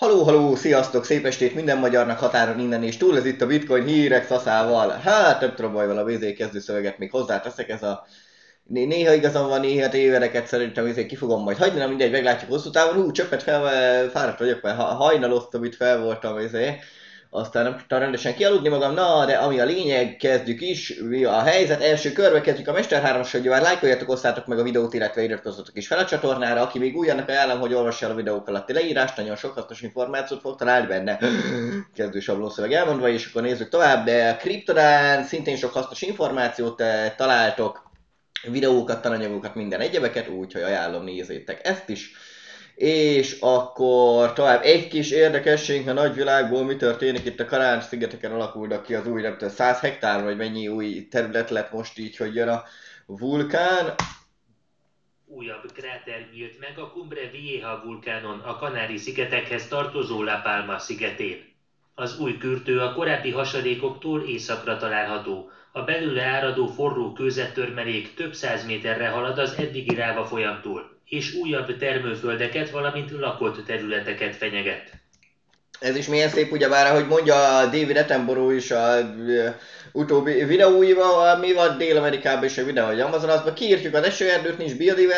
Haló, sziasztok, szép estét minden magyarnak határon innen és túl, ez itt a Bitcoin hírek szaszával. Hát, nem tudom, baj a kezdőszöveget még hozzáteszek, ez a... Néha igazam van, néha tévedeket szerintem ezért ki fogom majd hagyni, na mindegy, meglátjuk hosszú távon. Csöppet fáradt vagyok, mert hajnaloztam, itt fel voltam, aztán nem tudtam rendesen kialudni magam, na, de ami a lényeg, kezdjük is, mi a helyzet, első körbe kezdjük a Mester 3-as, hogy már lájkoljatok, osszátok meg a videót, illetve iratkozzatok is fel a csatornára, aki még új, annak ajánlom, hogy olvassa el a videók alatti leírást, nagyon sok hasznos információt fog találni benne, kezdő sablószöveg elmondva, és akkor nézzük tovább, de Kriptodán szintén sok hasznos információt találtok, videókat, tananyagokat, minden egyebeket, úgyhogy ajánlom, nézzétek ezt is. És akkor tovább egy kis érdekesség a nagyvilágból, mi történik itt a Kanári-szigeteken, alakulnak ki az új, nem tudom, 100 hektár, vagy mennyi új terület lett most így, hogy jön a vulkán. Újabb kráter nyílt meg a Cumbre Vieja vulkánon, a Kanári-szigetekhez tartozó La Palma szigetén. Az új kürtő a korábbi hasadékoktól északra található. A belőle áradó forró kőzettörmelék több száz méterre halad az eddigi láva folyamtól, és újabb termőföldeket, valamint lakott területeket fenyeget. Ez is milyen szép, ugyebár, ahogy mondja David Attenborough is a utóbbi videóival, mi van Dél-Amerikában is a videó, hogy Amazonasban kiírtjuk az esőerdőt, nincs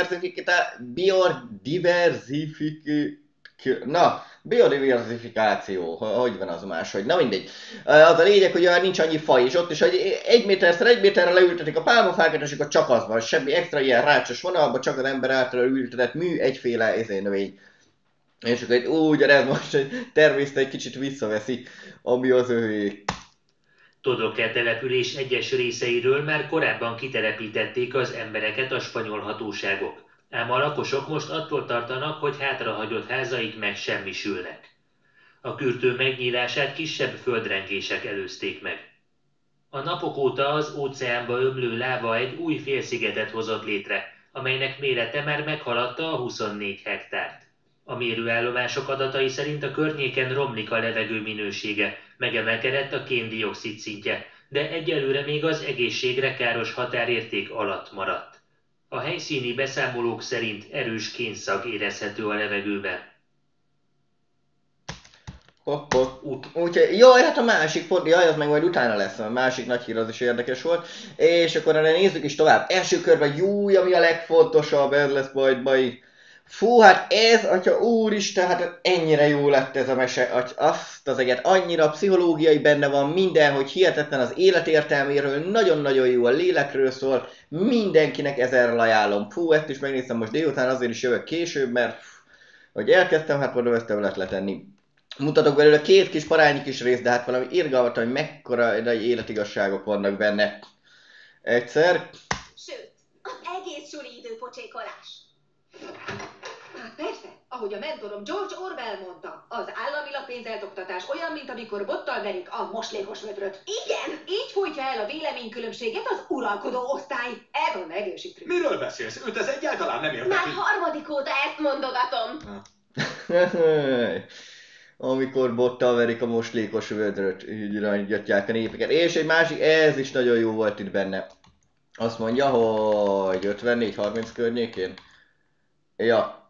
biodiverzifikáció, hogy van az máshogy, na mindegy. Az a lényeg, hogy nincs annyi faj, és ott is, hogy 1 méterre leültetik a pálmafákat, és akkor csak az van, semmi extra ilyen rácsos vonalban, csak az ember által ültetett mű, egyféle növény. És akkor úgy, ez most egy természet egy kicsit visszaveszi, ami az övé. Todoke település egyes részeiről már korábban kitelepítették az embereket a spanyol hatóságok, ám a lakosok most attól tartanak, hogy hátrahagyott házaik megsemmisülnek. A kürtő megnyílását kisebb földrengések előzték meg. A napok óta az óceánba ömlő láva egy új félszigetet hozott létre, amelynek mérete már meghaladta a 24 hektárt. A mérőállomások adatai szerint a környéken romlik a levegő minősége, megemelkedett a kén-dioxid szintje, de egyelőre még az egészségre káros határérték alatt maradt. A helyszíni beszámolók szerint erős kénszag érezhető a levegőben. Úgyhogy, jaj, hát a másik pont, jaj, az meg majd utána lesz, a másik nagy hír az is érdekes volt. És akkor erre nézzük is tovább. Első körben, júj, ami a legfontosabb, ez lesz majd. Fú, hát ez, atya úristen, hát ennyire jó lett ez a mese, azt az eget, annyira pszichológiai benne van minden, hogy hihetetlen az életértelméről, nagyon-nagyon jó a lélekről szól, mindenkinek ezerrel ajánlom. Fú, ezt is megnéztem most délután, azért is jövök később, mert hogy elkezdtem, hát mondom, ezt lehet letenni. Mutatok belőle két kis parányi kis részt, de hát valami irgalmat, hogy mekkora nagy életigasságok vannak benne. Egyszer. Sőt, az egész suli időpocsékolás. Hát persze, ahogy a mentorom George Orwell mondta, az állami lapénzeltoktatás olyan, mint amikor bottal verik a moslékos vödröt. Igen, így folytja el a véleménykülönbséget az uralkodó osztály. Ez a megősítő. Miről beszélsz? Őt ez egyáltalán nem érdekli. Már harmadik óta ezt mondogatom. Amikor bottal verik a moslékos vödröt, így irányítják a népeket. És egy másik, ez is nagyon jó volt itt benne. Azt mondja, hogy 54-30 környékén. Ja.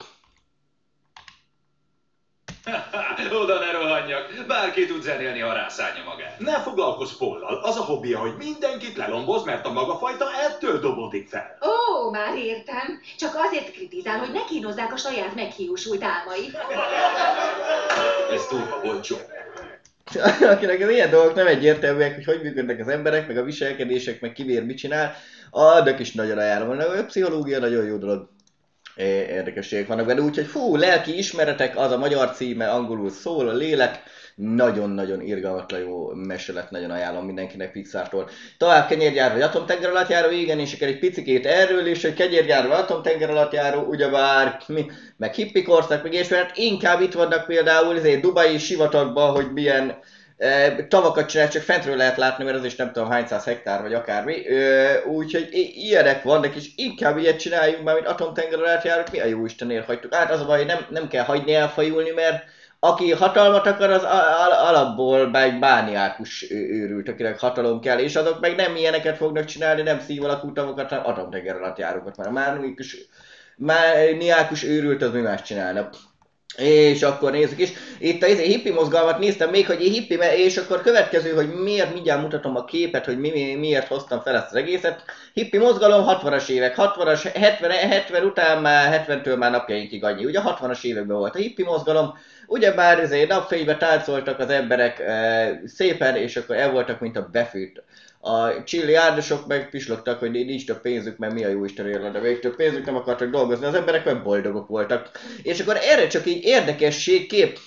Oda ne rohanjak, bárki tud zenélni, ha rászállja magát. Ne foglalkozz Pollal, az a hobbija, hogy mindenkit lelomboz, mert a maga fajta ettől dobodik fel. Ó, már értem. Csak azért kritizál, hogy ne kínozzák a saját meghiúsult álmait. Ez túlva volt, Joe. Akinek az ilyen dolgok nem egyértelműek, hogy működnek az emberek, meg a viselkedések, meg kivér mit csinál, annak is nagyon ajánlom. A pszichológia nagyon jó dolog. Érdekességek vannak benne, úgyhogy fú, lelki ismeretek, az a magyar címe, angolul szól, a lélek, nagyon-nagyon irgalmatlan jó mese lett, nagyon ajánlom mindenkinek Pixartól. Tovább kenyérgyár vagy atomtenger alatt járó, igen, és akkor egy picikét erről is, hogy kenyérgyár vagy atomtenger alatt járó, ugyebár, meg hippikorszak, meg és mert inkább itt vannak például ezért Dubai sivatagban, hogy milyen tavakat csinál, csak fentről lehet látni, mert az is nem tudom hány száz hektár vagy akármi. Úgyhogy ilyenek vannak, és inkább ilyet csináljunk már, mint atomtenger alatt járunk, mi a jó Istenért hagytuk át. Az a baj, hogy nem kell hagyni elfajulni, mert aki hatalmat akar, az alapból egy bániákus őrült, akinek hatalom kell, és azok meg nem ilyeneket fognak csinálni, nem szív alakú tavakat, hanem atomtenger alatt járókat. Már mániákus őrült, az mi más csinálnak. És akkor nézzük is. Itt a hippi mozgalmat néztem még, hogy hippi, és akkor következő, hogy miért, mindjárt mutatom a képet, hogy miért hoztam fel ezt az egészet. Hippi mozgalom 60-as évek, 60-as, 70 után már, 70-től már napjainkig annyi. Ugye 60-as években volt a hippi mozgalom, ugyebár napfénybe táncoltak az emberek szépen, és akkor el voltak, mint a befűt. A csilliárdosok meg pislogtak, hogy nincs több pénzük, mert mi a jó Isten érle, de még több pénzük, nem akartak dolgozni, az emberek meg boldogok voltak. És akkor erre csak így érdekességkép.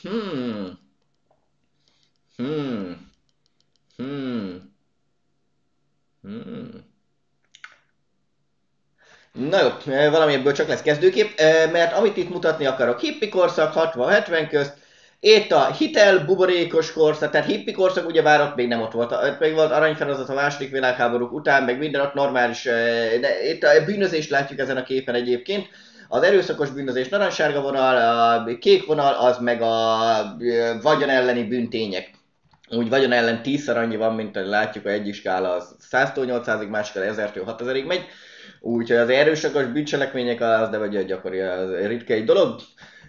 Na jó, valami ebből csak lesz kezdőkép, mert amit itt mutatni akarok, hippi korszak 60-70 közt, itt a hitel buborékos korszak, tehát hippi korszak ugyebár ott még nem ott volt, ott még volt aranyfelezet a második világháborúk után, meg minden ott normális, de itt a bűnözést látjuk ezen a képen egyébként. Az erőszakos bűnözés narancssárga vonal, a kék vonal az meg a vagyon elleni bűntények. Úgy vagyon ellen 10-szer annyi van, mint látjuk, a egyik skála az 100-tól 800-ig, másik 1000-től 6000-ig megy. Úgyhogy az erőszakos bűncselekmények az, de vagy gyakori, az ritka egy dolog.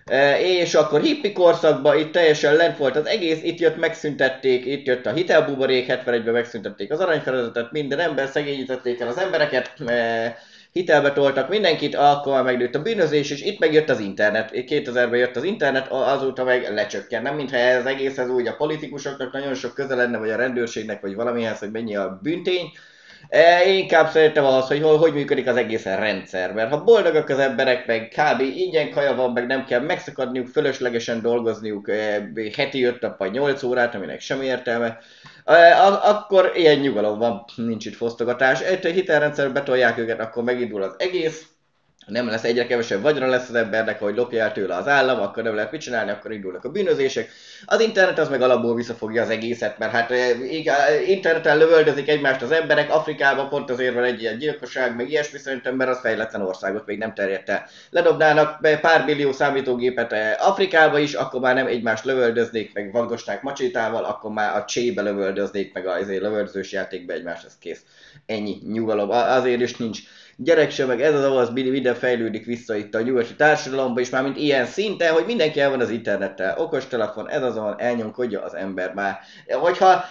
És akkor hippi korszakban itt teljesen lent volt az egész, itt jött megszüntették, itt jött a hitelbuborék, 71-ben megszüntették az aranyfelezetet, minden ember, szegényítették el az embereket, hitelbe toltak mindenkit, akkor megnőtt a bűnözés, és itt megjött az internet. 2000-ben jött az internet, azóta meg lecsökken. Nem mintha ez egészhez úgy a politikusoknak nagyon sok köze lenne, vagy a rendőrségnek, vagy valamihez, hogy mennyi a bűntény. Inkább szeretem az, hogy működik az egész rendszer, mert ha boldogak az emberek, meg kb. Ingyen kaja van, meg nem kell megszakadniuk, fölöslegesen dolgozniuk heti 5 nap vagy 8 órát, aminek semmi értelme, akkor ilyen nyugalom van, nincs itt fosztogatás. Egy hitelrendszerbe betolják őket, akkor megindul az egész, nem lesz egyre kevesebb vagyona lesz az embernek, hogy lopja el tőle az állam, akkor nem lehet mit csinálni, akkor indulnak a bűnözések. Az internet az meg alapból visszafogja az egészet, mert hát interneten lövöldözik egymást az emberek, Afrikában pont azért van egy ilyen gyilkosság, meg ilyesmi szerintem, mert az fejletlen országot még nem terjedt el. Ledobnának pár millió számítógépet Afrikába is, akkor már nem egymást lövöldöznék, meg vagdosnák macsétával, akkor már a csébe lövöldöznék, meg az lövöldözős játékba egymást, ez kész. Ennyi nyugalom, azért is nincs gyerek sem, meg ez az, ahol minden fejlődik vissza itt a nyugati társadalomban, és már mint ilyen szinten, hogy mindenki el van az internettel. Okostelefon, ez az, ahol elnyomkodja az ember már. Hogyha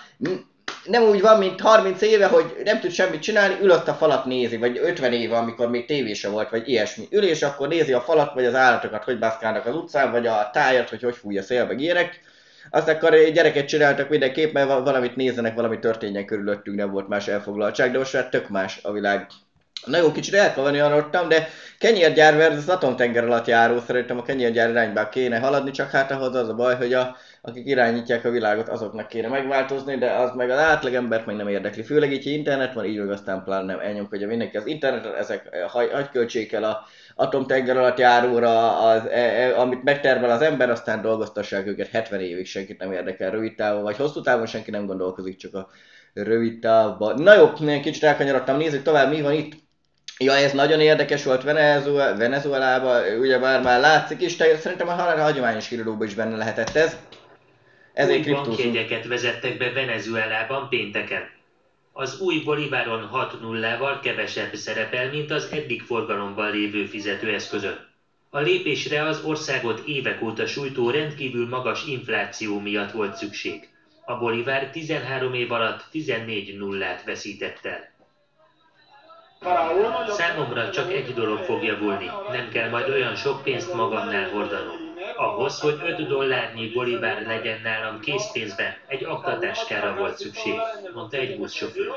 nem úgy van, mint 30 éve, hogy nem tud semmit csinálni, ül ott a falat nézi, vagy 50 éve, amikor még tévése volt, vagy ilyesmi. Ül és akkor nézi a falat, vagy az állatokat, hogy bászkálnak az utcán, vagy a tájat, hogy fúj a szél, meg ilyenek. Azt akkor gyereket csináltak mindenképp, mert valamit nézzenek, valami történjen körülöttünk, nem volt más elfoglaltság, de most már tök más a világ. Na jó, kicsit elkanyarodtam, de kenyérgyár versus atomtenger alatt járó, szerintem a kenyérgyár irányba kéne haladni, csak hát ahhoz az a baj, hogy akik irányítják a világot, azoknak kéne megváltozni, de az meg az átlegembert meg nem érdekli. Főleg így, hogy internet van, így meg aztán pláne nem elnyomkodja mindenki az internetet, ezek hagy költsék el a atomtenger alatt járóra, amit megtermel az ember, aztán dolgoztassák őket 70 évig, senkit nem érdekel rövid távon, vagy hosszú távon senki nem gondolkozik, csak a rövid távban. Na jó, kicsit elkanyarodtam, nézzük tovább, mi van itt. Ja, ez nagyon érdekes volt Venezuelában, ugyebár már látszik is, szerintem a hagyományos híradóban is benne lehetett ez. Ezért új bankjegyeket vezettek be Venezuelában pénteken. Az új boliváron 6-0-val kevesebb szerepel, mint az eddig forgalomban lévő fizetőeszközön. A lépésre az országot évek óta sújtó rendkívül magas infláció miatt volt szükség. A bolivár 13 év alatt 14 nullát veszített el. Számomra csak egy dolog fog javulni, nem kell majd olyan sok pénzt magamnál hordanom. Ahhoz, hogy 5 dollárnyi bolivár legyen nálam készpénzben, egy aktatáskára volt szükség, mondta egy buszsofőr.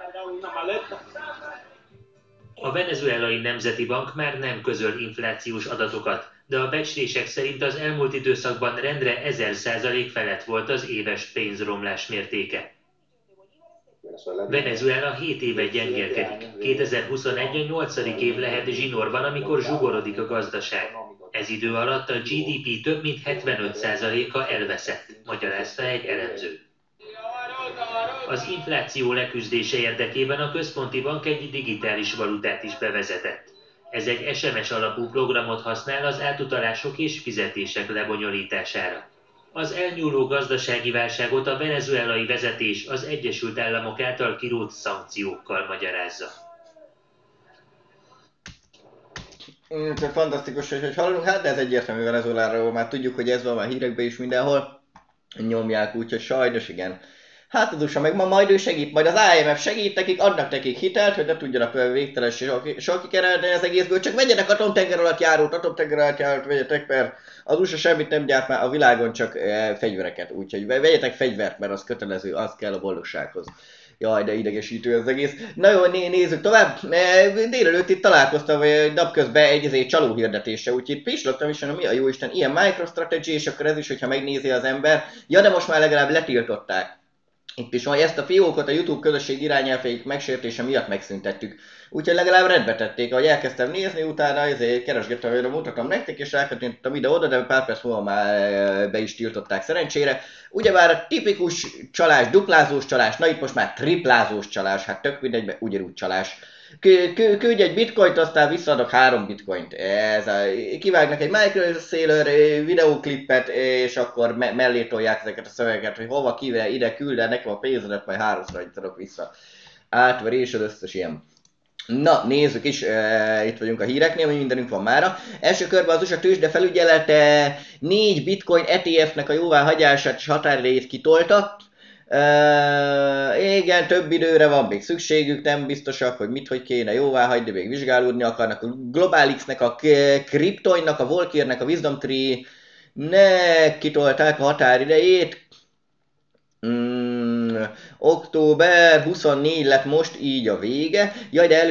A Venezuelai Nemzeti Bank már nem közöl inflációs adatokat, de a becslések szerint az elmúlt időszakban rendre 1000% felett volt az éves pénzromlás mértéke. Venezuela 7 éve gyengélkedik. 2021 a 8. év lehet zsinórban, amikor zsugorodik a gazdaság. Ez idő alatt a GDP több mint 75%-a elveszett, magyarázta egy elemző. Az infláció leküzdése érdekében a központi bank egy digitális valutát is bevezetett. Ez egy SMS alapú programot használ az átutalások és fizetések lebonyolítására. Az elnyúló gazdasági válságot a venezuelai vezetés az Egyesült Államok által kirótt szankciókkal magyarázza. Fantasztikus, hogy hallunk, hát de ez egyértelmű Venezueláról, már tudjuk, hogy ez van már hírekben is mindenhol. Nyomják, úgyhogy sajnos igen. Hát az USA meg ma majd ő segít, majd az IMF segít nekik, adnak nekik hitelt, hogy ne tudjanak végtelen sok kikerelni az egészből, csak vegyenek atomtenger alatt járót vegyetek, mert az USA semmit nem gyárt már a világon, csak fegyvereket, úgyhogy vegyetek fegyvert, mert az kötelező, az kell a boldogsághoz. Jaj, de idegesítő az egész. Na jó, nézzük tovább. Délelőtt itt találkoztam napközben egy csaló hirdetése, úgyhogy itt pislogtam is, mi a jóisten, ilyen MicroStrategy, és akkor ez is, hogyha megnézi az ember. Ja, de most már legalább letiltották. Itt is van, ezt a fiókot a YouTube közösség irányelveik megsértése miatt megszüntettük. Úgyhogy legalább rendbe tették, ahogy elkezdtem nézni, utána ezért keresgettem, hogy mutatom nektek, és rákattintottam ide-oda, de pár perc múlva már be is tiltották szerencsére. Ugyebár a tipikus csalás, duplázós csalás, na itt most már triplázós csalás, hát tök mindegy, ugyanúgy csalás. Küldj egy bitcoint, aztán visszaadok 3 bitcoint. Kivágnak egy microsailor videóklippet, és akkor mellé tolják ezeket a szövegeket, hogy hova, kivel, ide küld el nekem a pénzedet, majd 3-szor adok vissza. Átverés az összes ilyen. Na, nézzük is, itt vagyunk a híreknél, hogy mindenünk van mára. Első körben az USA tőzsde felügyelete 4 bitcoin ETF-nek a jóváhagyását és határidejét kitolta. Igen, több időre van még szükségük, nem biztosak, hogy hogy kéne jóváhagyni, még vizsgálódni akarnak. A GlobalX-nek, a Cryptoinnak, a Volkérnek, a Wisdom Tree-nek kitolták a határidejét. Október 24 lett most így a vége. Jaj, de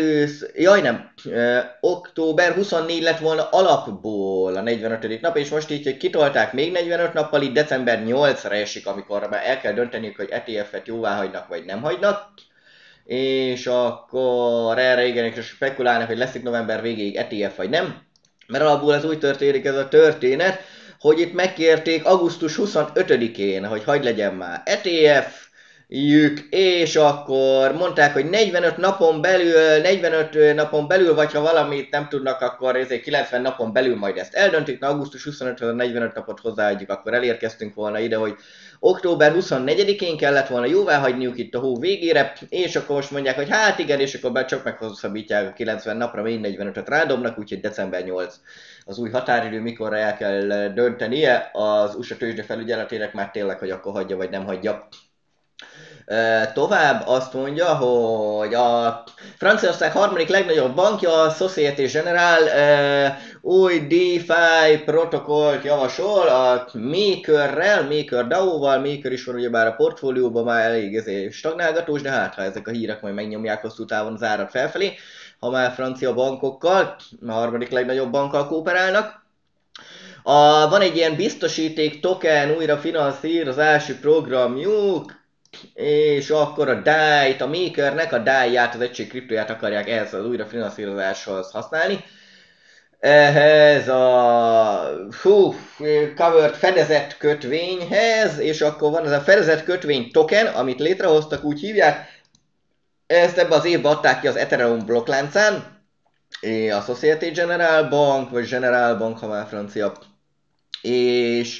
október 24 lett volna alapból a 45. nap, és most így, hogy kitolták még 45 nappal, itt december 8-ra esik, amikor már el kell dönteniük, hogy ETF-et jóvá hagynak, vagy nem hagynak. És akkor erre igen, és spekulálnak, hogy lesz itt november végéig ETF, vagy nem. Mert alapból ez úgy történik ez a történet, hogy itt megkérték augusztus 25-én, hogy hagyd legyen már ETF-jük, és akkor mondták, hogy 45 napon belül, vagy ha valamit nem tudnak, akkor ezért 90 napon belül majd ezt eldöntik, na augusztus 25-ről 45 napot hozzáadjuk, akkor elérkeztünk volna ide, hogy október 24-én kellett volna jóvá hagyniuk itt a hó végére, és akkor most mondják, hogy hát igen, és akkor csak meghosszabbítják a 90 napra, még 45-öt rádobnak, úgyhogy december 8 az új határidő, mikor el kell döntenie az USA tőzsde felügyeletének már tényleg, hogy akkor hagyja vagy nem hagyja. Tovább azt mondja, hogy a Franciaország harmadik legnagyobb bankja, a Société Générale új DeFi protokollt javasol a Maker DAO-val, Maker is van ugyebár a portfólióban, már elég stagnálgatós, de hát ha ezek a hírek majd megnyomják hosszú távon az árat felfelé, ha már francia bankokkal, a harmadik legnagyobb bankkal kooperálnak. Van egy ilyen biztosíték token újra finanszírozási programjuk, és akkor a DAI-t, a Makernek a DAI-ját, az egység kriptóját akarják ehhez az újrafinanszírozáshoz használni. Ehhez a covered fedezett kötvényhez, és akkor van ez a fedezett kötvény token, amit létrehoztak, úgy hívják. Ezt ebbe az évben adták ki az Ethereum blokkláncán, a Société Générale Bank, vagy Générale Bank, ha már francia. És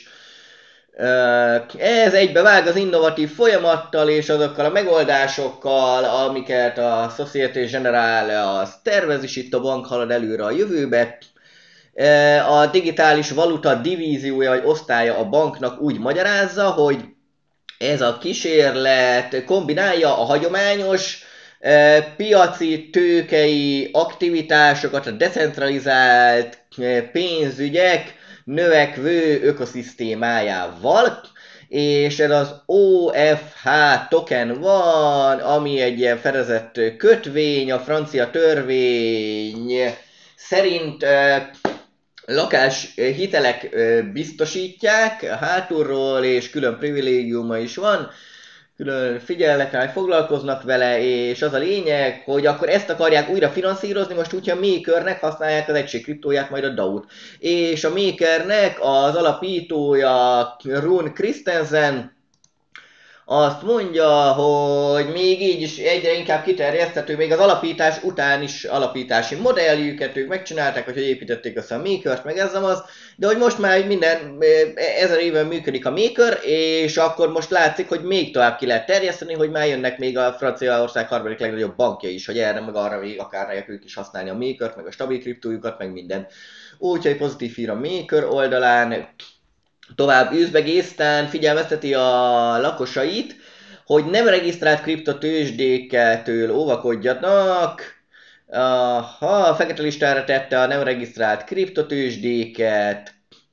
ez egybevág az innovatív folyamattal és azokkal a megoldásokkal, amiket a Société Générale az tervez, és itt a bank halad előre a jövőbe. A digitális valuta divíziója vagy osztálya a banknak úgy magyarázza, hogy ez a kísérlet kombinálja a hagyományos piaci, tőkei aktivitásokat, a decentralizált pénzügyek növekvő ökoszisztémájával, és ez az OFH token van, ami egy ilyen fedezett kötvény, a francia törvény szerint lakáshitelek biztosítják hátulról, és külön privilégiuma is van, külön figyelnek rá, hogy foglalkoznak vele, és az a lényeg, hogy akkor ezt akarják újra finanszírozni, most úgy, hogy a Makernek használják az egység kriptóját, majd a DAO-t. És a Makernek az alapítója Rune Christensen, azt mondja, hogy még így is egyre inkább kiterjeszthető, még az alapítás után is alapítási modelljüket ők megcsinálták, hogy építették össze a Makert, meg ez az, de hogy most már minden 1000 éve működik a Maker, és akkor most látszik, hogy még tovább ki lehet terjeszteni, hogy már jönnek még a Franciaország harmadik legnagyobb bankja is, hogy erre meg arra még akarják ők is használni a Makert, meg a stabil kriptójukat, meg minden. Úgyhogy pozitív hír a Maker oldalán. Tovább Üzbegisztán figyelmezteti a lakosait, hogy nem regisztrált kriptotőzsdéktől óvakodjanak. A fekete listára tette a nem regisztrált kriptotőzsdéket.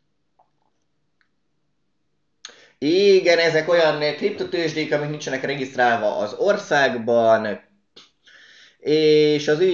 Igen, ezek olyan kriptotőzsdék, amik nincsenek regisztrálva az országban. És az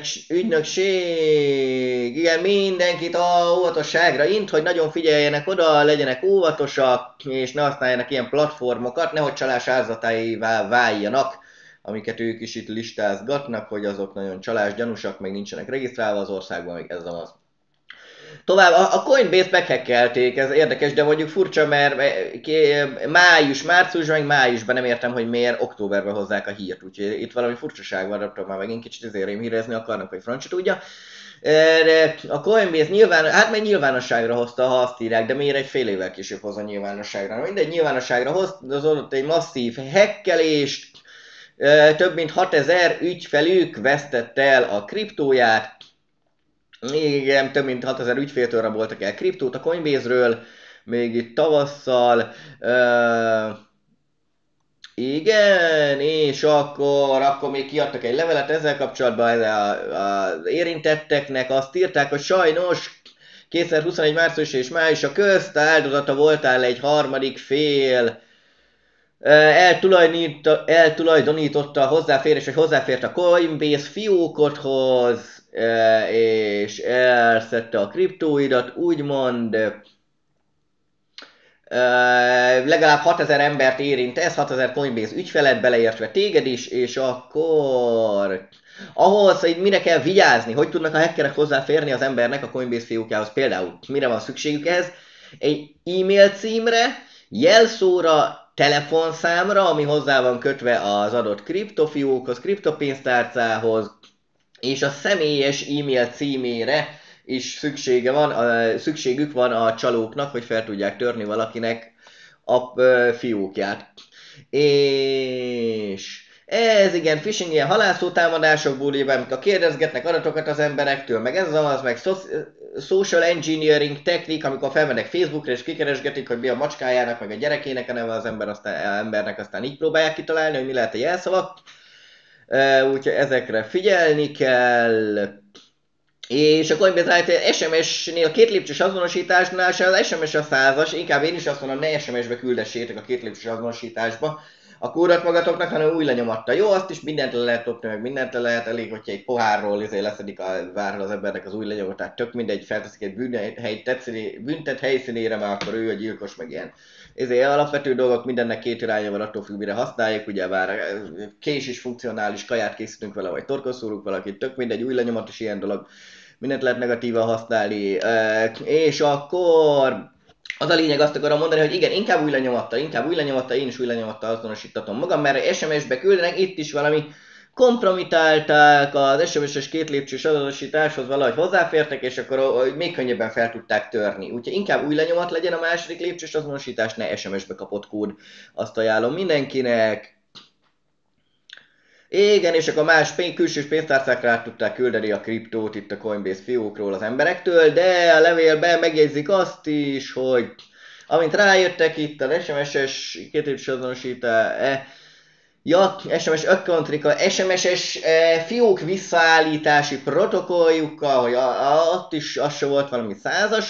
ügynökség, igen, mindenkit óvatosságra int, hogy nagyon figyeljenek oda, legyenek óvatosak, és ne használjanak ilyen platformokat, nehogy csalás áldozataivá váljanak, amiket ők is itt listázgatnak, hogy azok nagyon csalásgyanúsak, meg nincsenek regisztrálva az országban, még ez az. Tovább, a Coinbase-t meghekkelték, ez érdekes, de mondjuk furcsa, mert márciusban, meg májusban nem értem, hogy miért októberben hozzák a hírt, úgyhogy itt valami furcsaság van, nem tudom, már megint kicsit azért hírezni akarnak, hogy francia tudja. De a Coinbase meg nyilvánosságra hozta, ha azt írják, de miért egy fél évvel később hozza nyilvánosságra? Mindegy, nyilvánosságra hozott egy masszív hekkelést, több mint 6000 ügyfelük vesztette el a kriptóját. Igen, több mint 6000 ügyféltől raboltak el kriptót a Coinbase-ről, még itt tavasszal. Igen, és akkor még kiadtak egy levelet ezzel kapcsolatban az érintetteknek, azt írták, hogy sajnos 2021 március és májusa közt áldozata voltál egy harmadik fél, eltulajdonította a hozzáférés, vagy hozzáfért a Coinbase fiókodhoz, és elszedte a kriptóidat, úgymond legalább 6000 embert érint ez, 6000 Coinbase ügyfelet, beleértve téged is, és akkor ahhoz, hogy mire kell vigyázni, hogy tudnak a hackerek hozzáférni az embernek a Coinbase fiókjához, például mire van szükségük ehhez, egy e-mail címre, jelszóra, telefonszámra, ami hozzá van kötve az adott kriptofiókhoz, kriptopénztárcához, és a személyes e-mail címére is szükségük van a csalóknak, hogy fel tudják törni valakinek a fiókját. És ez igen, phishing ilyen halászótámadásokból, amikor kérdezgetnek adatokat az emberektől, meg ez az, meg social engineering technik, amikor felmennek Facebookra és kikeresgetik, hogy mi a macskájának, meg a gyerekének a neve az embernek, aztán így próbálják kitalálni, hogy mi lehet a jelszavak. Úgyhogy ezekre figyelni kell. És a Coinbase SMS-nél két lépcsős azonosításnál se az SMS a 100-as, inkább én is azt mondom, ne SMS-be küldessétek a két lépcsős azonosításba a kódot magatoknak, hanem új lenyomattal. Jó, azt is mindent le lehet lopni, meg mindent le lehet, elég, hogyha egy pohárról leszedik a várról az embernek az új lenyomatát, tök mindegy, felteszik egy büntet helyszínére, már akkor ő a gyilkos, meg ilyen. Ezért alapvető dolgok, mindennek két irányja van, attól függ, mire használjuk, ugye bár kés is funkcionális, kaját készítünk vele, vagy torkoszúrunk valakit, tök mindegy, új lenyomat is ilyen dolog, mindent lehet negatívan használni, és akkor az a lényeg, azt akarom mondani, hogy igen, inkább új lenyomattal, én is új lenyomattal azonosítatom magam, mert SMS-be küldenek, itt is valami kompromitálták az SMS-es két lépcsős azonosításhoz, valahogy hozzáfértek, és akkor még könnyebben fel tudták törni. Úgyhogy inkább új lenyomat legyen a második lépcsős azonosítás, ne SMS-be kapott kód. Azt ajánlom mindenkinek. Igen, és akkor más külsős pénztárcákra át tudták küldeni a kriptót itt a Coinbase fiókról az emberektől, de a levélben megjegyzik azt is, hogy amint rájöttek itt az SMS-es két lépcsős azonosítás, SMS SMS-es fiók visszaállítási protokolljukkal, hogy ott is az se volt valami 100-as.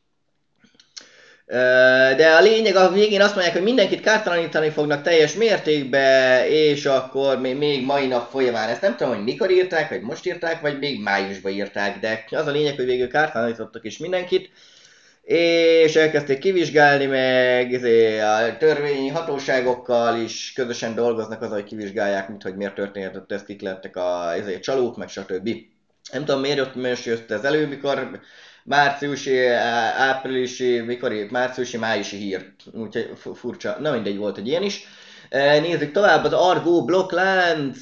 De a lényeg a végén azt mondják, hogy mindenkit kártalanítani fognak teljes mértékben, és akkor még mai nap folyamán. Ezt nem tudom, hogy mikor írták, vagy most írták, vagy még májusban írták, de az a lényeg, hogy végül kártalanítottak is mindenkit. És elkezdték kivizsgálni, meg a törvényi hatóságokkal is közösen dolgoznak azon, hogy kivizsgálják, hogy miért történhetett ez, kik lettek a csalók, meg stb. Nem tudom, miért jött ez elő, mikor márciusi, áprilisi, márciusi, májusi hír. Úgyhogy furcsa, na mindegy, volt egy ilyen is. Nézzük tovább, az Argo blokklánc.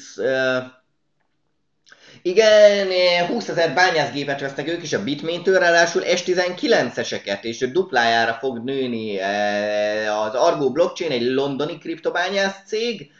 Igen, 20 000 bányászgépet vesznek ők is a Bitmain-től, ráadásul S19-eseket, és duplájára fog nőni az Argo blockchain, egy londoni kriptobányász cég,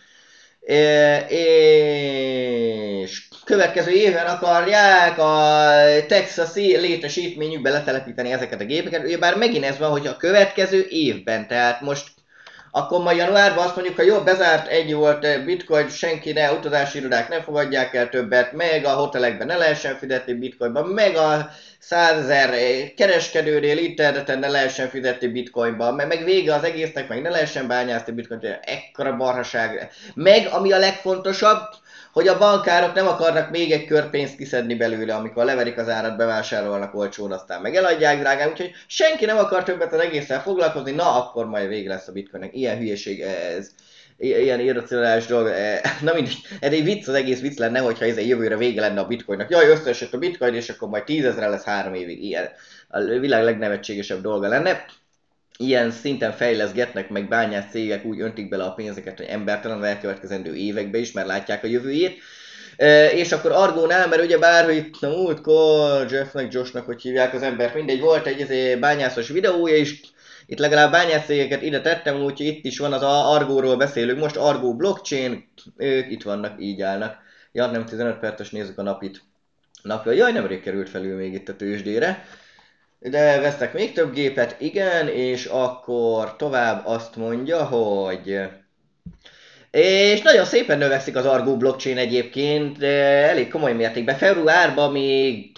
és következő évben akarják a texasi létesítményükbe letelepíteni ezeket a gépeket. Ugyebár megint ez van, hogy a következő évben, tehát most akkor majd januárban azt mondjuk, ha jó, bezárt egy volt bitcoin, senki ne, utazási irodák ne fogadják el többet, meg a hotelekben ne lehessen fizetni bitcoinban, meg a 100 000 kereskedőnél interneten ne lehessen fizetni bitcoinban, meg vége az egésznek, meg ne lehessen bányászni bitcoinban, ekkora marhaság. Meg, ami a legfontosabb, hogy a bankárok nem akarnak még egy kör pénzt kiszedni belőle, amikor leverik az árat, bevásárolnak olcsón, aztán meg eladják drágán, úgyhogy senki nem akar többet az egésszel foglalkozni, na akkor majd vége lesz a bitcoinnek. Ilyen hülyeség ez, ilyen irracionális dolog, na mindegy, ez egy vicc, az egész vicc lenne, hogyha ez jövőre vége lenne a bitcoinnak. Jaj, összeesett a bitcoin, és akkor majd 10 000 lesz 3 évig, ilyen a világ legnevetségesebb dolga lenne. Ilyen szinten fejleszgetnek, meg bányász cégek úgy öntik bele a pénzeket, hogy embertelen az elkövetkezendő évekbe is, mert látják a jövőjét. És akkor Argónál, mert ugyebár, hogy itt a múltkor Jeffnek, Joshnak, hogy hívják az embert, mindegy, volt egy bányászos videója is, itt legalább bányász cégeket ide tettem, úgyhogy itt is van az Argóról beszélünk, most Argo blockchain, ők itt vannak, így állnak. Ja, nem 15 perces, nézzük a napja. Jaj, nemrég került felül még itt a tőzsdére. De vesznek még több gépet, igen, és akkor tovább azt mondja, hogy... És nagyon szépen növekszik az Argo blockchain egyébként, elég komoly mértékben. Februárban még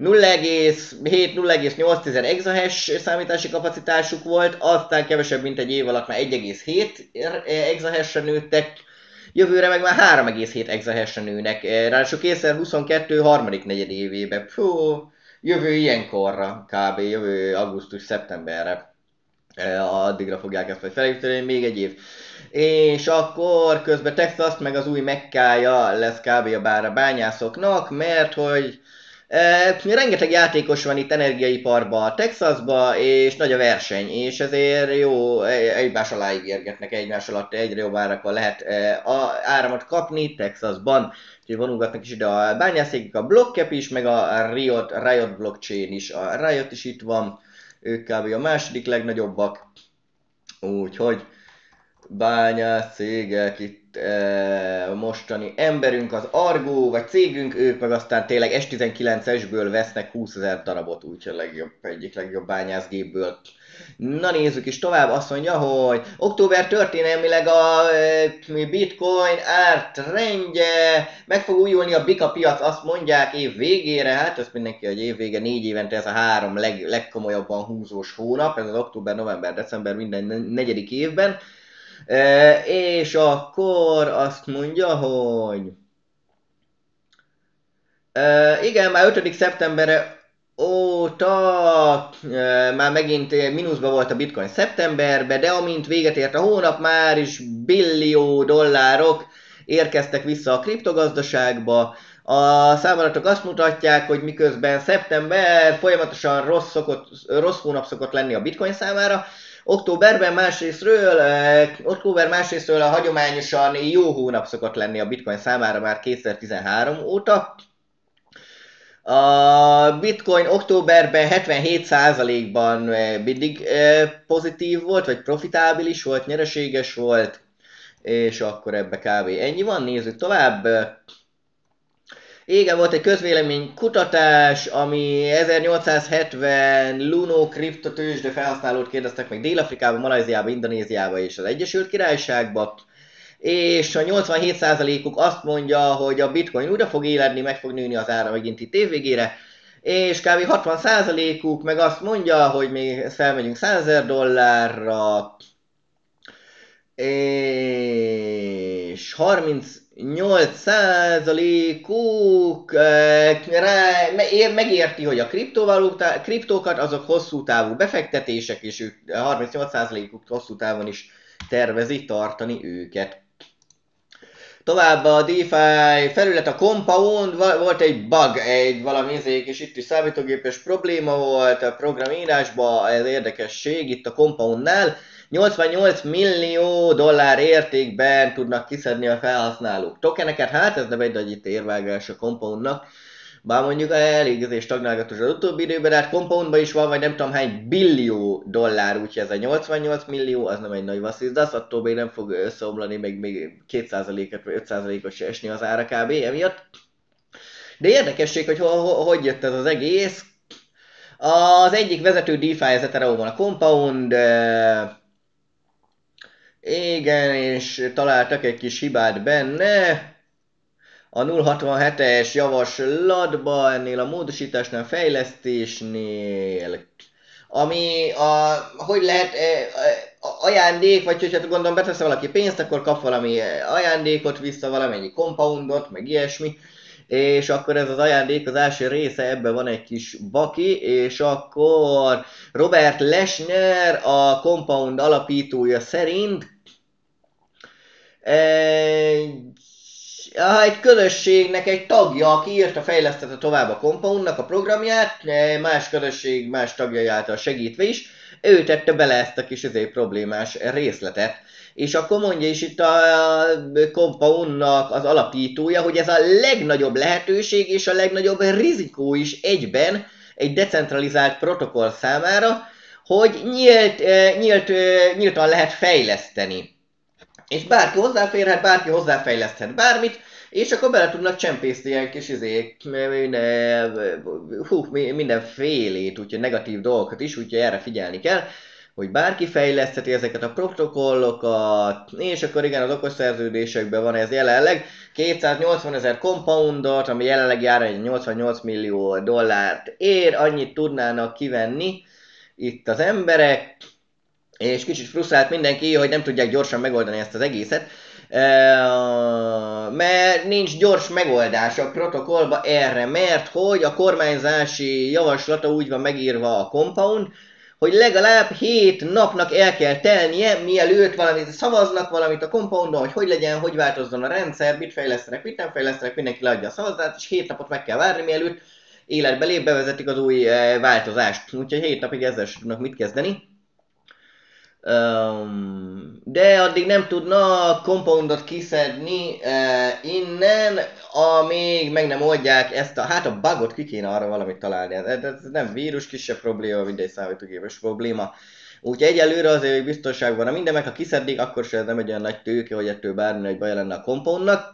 0,7-0,8 exahash számítási kapacitásuk volt, aztán kevesebb, mint egy év alatt már 1,7 exahashre nőttek, jövőre meg már 3,7 exahashre nőnek, ráadásul 2022 harmadik negyedévében. Jövő ilyenkorra, kb. Jövő augusztus-szeptemberre. Addigra fogják ezt majd felépíteni, még egy év. És akkor közben Texas meg az új mekkája lesz kb. A bányászoknak, mert hogy rengeteg játékos van itt energiaiparban, Texasban, és nagy a verseny, és ezért jó, egymás alá ígérgetnek, egymás alatt egyre jobb árakon lehet áramot kapni Texasban. Úgyhogy vonulgatnak is ide a bányászékek, a Blockcap is, meg a Riot blockchain is. A Riot is itt van, ők kb. A második legnagyobbak. Úgyhogy bányász cégek, itt mostani emberünk az Argo, vagy cégünk, ők meg aztán tényleg S19-esből vesznek 20 000 darabot, úgyhogy egyik legjobb bányászgépből. Na nézzük is tovább, azt mondja, hogy október történelmileg a bitcoin ártrendje, meg fog újulni a Bika piac, azt mondják év végére, hát ezt mindenki, hogy év vége 4 évente ez a 3 legkomolyabban húzós hónap, ez az október, november, december minden 4. évben. És akkor azt mondja, hogy igen, már 5. szeptemberre óta már megint mínuszban volt a bitcoin szeptemberben, de amint véget ért a hónap, már is billió dollárok érkeztek vissza a kriptogazdaságba. A számadatok azt mutatják, hogy miközben szeptember folyamatosan rossz hónap szokott lenni a bitcoin számára, október másrésztről a hagyományosan jó hónap szokott lenni a bitcoin számára már 2013 óta. A bitcoin októberben 77%-ban mindig pozitív volt, vagy profitábilis volt, nyereséges volt, és akkor ebbe kb. Ennyi van, nézzük tovább. Igen, volt egy közvéleménykutatás, ami 1870 Luno kriptotőzsde felhasználót kérdeztek meg Dél-Afrikába, Malajziába, Indonéziába és az Egyesült Királyságba, és a 87%-uk azt mondja, hogy a bitcoin újra fog éledni, meg fog nőni az ára megint itt évvégére, és kb. 60%-uk meg azt mondja, hogy még felmegyünk 100 000 dollárra, és 38%-uk megérti, hogy a kriptókat azok hosszú távú befektetések, és ők 38%-uk hosszú távon is tervezi tartani őket. Tovább a DeFi felület, a Compound, volt egy bug, valami és itt is számítógépes probléma volt a programírásban, ez érdekesség itt a Compoundnál. 88 millió dollár értékben tudnak kiszedni a felhasználók tokeneket. Hát ez nem egy nagy itt érvágás a Compoundnak. Bár mondjuk elég stagnálgatós az utóbbi időben, de hát Compoundban is van, vagy nem tudom hány billió dollár, úgyhogy ez a 88 millió, az nem egy nagy vasszizdasz, attól még nem fog összeomlani, még 2%-et vagy 5%-ot se esni az ára kb. Emiatt. De érdekesség, hogy hogy jött ez az egész. Az egyik vezető DeFi az Ethereum-on a Compound, igen, és találtak egy kis hibát benne. A 067-es javaslatban, ennél a módosításnál, fejlesztésnél, ami hogy lehet ajándék, vagy hogyha gondolom betesz valaki pénzt, akkor kap valami ajándékot vissza, valamennyi compoundot, meg ilyesmi, és akkor ez az ajándék, az első része, ebben van egy kis baki, és akkor Robert Leshner, a Compound alapítója szerint egy közösségnek egy tagja, aki írta, fejlesztette tovább a Compoundnak a programját, más közösség, más tagjai által segítve is, ő tette bele ezt a kis problémás részletet. És akkor mondja is itt a Compoundnak az alapítója, hogy ez a legnagyobb lehetőség és a legnagyobb rizikó is egyben egy decentralizált protokoll számára, hogy nyíltan lehet fejleszteni. És bárki hozzáférhet, bárki hozzáfejleszthet bármit, és akkor bele tudnak csempészni ilyen kis mindenfélét, úgyhogy negatív dolgokat is, úgyhogy erre figyelni kell, hogy bárki fejlesztheti ezeket a protokollokat, és akkor igen, az okos szerződésekben van ez jelenleg, 280 000 compoundot, ami jelenleg jár egy 88 millió dollárt ér, annyit tudnának kivenni itt az emberek, és kicsit frusztrált mindenki, hogy nem tudják gyorsan megoldani ezt az egészet, mert nincs gyors megoldás a protokollba erre, mert hogy a kormányzási javaslata úgy van megírva a Compound, hogy legalább 7 napnak el kell telnie, mielőtt valamit szavaznak, valamit a Compoundon, hogy legyen, hogy változzon a rendszer, mit fejlesztenek, mit nem fejlesztenek, mindenki leadja a szavazást, és 7 napot meg kell várni, mielőtt életbe lép, bevezetik az új változást. Úgyhogy 7 napig ezzel sem tudnak mit kezdeni. De addig nem tudna a Compoundot kiszedni innen, amíg meg nem oldják ezt a bugot ki kéne arra valamit találni. Ez nem vírus, kisebb probléma, mindegy számítógépes probléma. Úgyhogy egyelőre azért biztonságban van minden, meg ha kiszedik, akkor sem ez nem egy olyan nagy tőke, hogy ettől bármi nagy baja lenne a Compoundnak.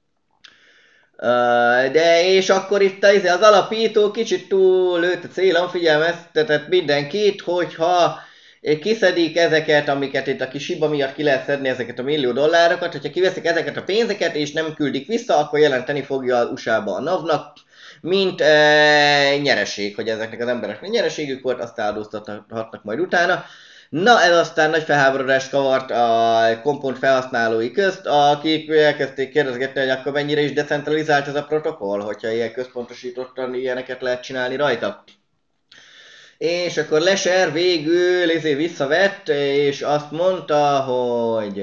De és akkor itt az alapító kicsit túl lőtt a célon, figyelmeztetett mindenkit, hogyha kiszedik ezeket, amiket itt a kis hiba miatt ki lehet szedni, ezeket a millió dollárokat, hogyha kiveszik ezeket a pénzeket és nem küldik vissza, akkor jelenteni fogja az USA-ba a NAV-nak, mint nyereség, hogy ezeknek az embereknek nyereségük volt, azt áldoztathatnak majd utána. Na, ez aztán nagy felháborodást kavart a Compound felhasználói közt, akik elkezdték kérdezgetni, hogy akkor mennyire is decentralizált ez a protokoll, hogyha ilyen központosítottan ilyeneket lehet csinálni rajta. És akkor Leshner végül visszavett, és azt mondta, hogy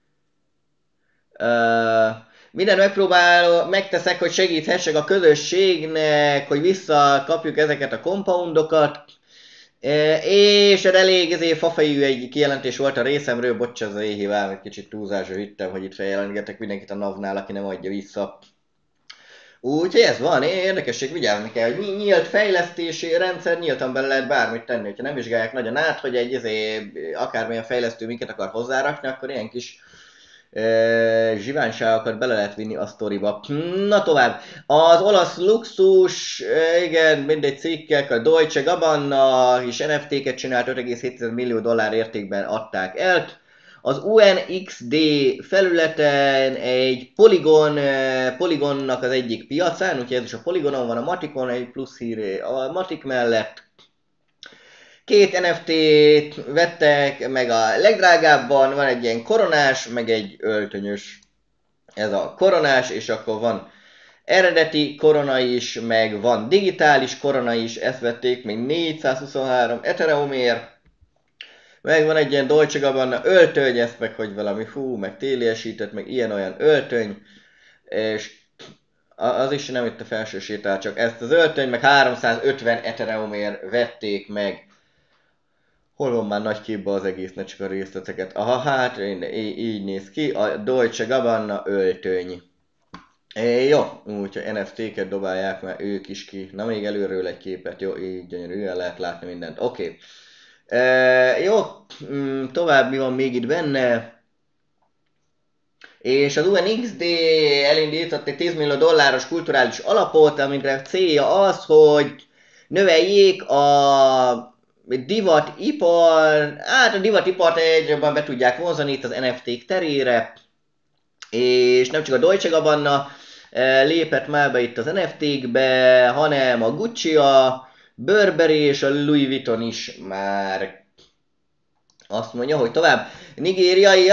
minden megteszek, hogy segíthessek a közösségnek, hogy visszakapjuk ezeket a compoundokat, és elég fafejű egy kijelentés volt a részemről, bocs, az éhívám, egy kicsit túlzásra hittem, hogy itt feljelentgetek mindenkit a NAV-nál, aki nem adja vissza. Úgyhogy ez van, érdekesség, vigyázni kell, hogy nyílt fejlesztési rendszer, nyíltan bele lehet bármit tenni, hogyha nem vizsgálják nagyon át, hogy egy akármilyen fejlesztő minket akar hozzárakni, akkor ilyen kis zsiványságokat bele lehet vinni a sztoriba. Na tovább, az olasz luxus, igen, mindegy cikkek, a Deutsche Gabbana is NFT-ket csinált, 5,7 millió dollár értékben adták el. Az UNXD felületen egy Polygonnak az egyik piacán, úgyhogy ez is a Polygonon van, a Maticon egy plusz hír a Matic mellett. 2 NFT-t vettek, meg a legdrágábban van egy ilyen koronás, meg egy öltönyös. Ez a koronás, és akkor van eredeti korona is, meg van digitális korona is, ezt vették még 423 Ethereumért. Meg van egy ilyen Dolce Gabbana öltöny, ezt meg hogy valami meg téliesített, meg ilyen-olyan öltöny, és az is nem itt a felső sétál, csak ezt az öltöny, meg 350 Ethereumért vették meg. Hol van már nagy képbe az egész, ne csak a részleteket. Aha, hát így néz ki. A Deutsche Gabbana öltöny. Jó, úgyhogy NFT-ket dobálják már ők is ki. Na még előről egy képet, jó, így gyönyörűen lehet látni mindent. Oké. Jó, tovább mi van még itt benne? És az UNXD elindított egy 10 millió dolláros kulturális alapot, amire célja az, hogy növeljék a divatipar, hát a divatipart egyre jobban be tudják vonzani itt az NFT-k terére, és nem csak a Deutsche Gabbana lépett már be itt az NFT-kbe, hanem a Gucci, a Burberry és a Louis Vuitton is már. Azt mondja, hogy tovább nigériai,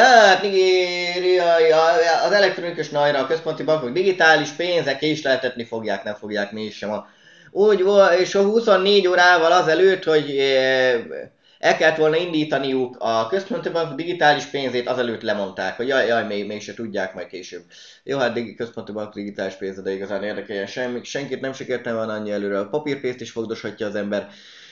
az elektronikus naira a központi bankok digitális pénzek késleltetni fogják, nem fogják mégsem. Úgy volt, és 24 órával azelőtt, hogy el kellett volna indítaniuk a központi bank digitális pénzét, azelőtt lemondták, hogy jaj, mégse tudják majd később. Jó, hát központi bank digitális pénze, de igazán érdekeljen senkit nem sikertem van annyi előre, a papírpénzt is fogdoshatja az ember.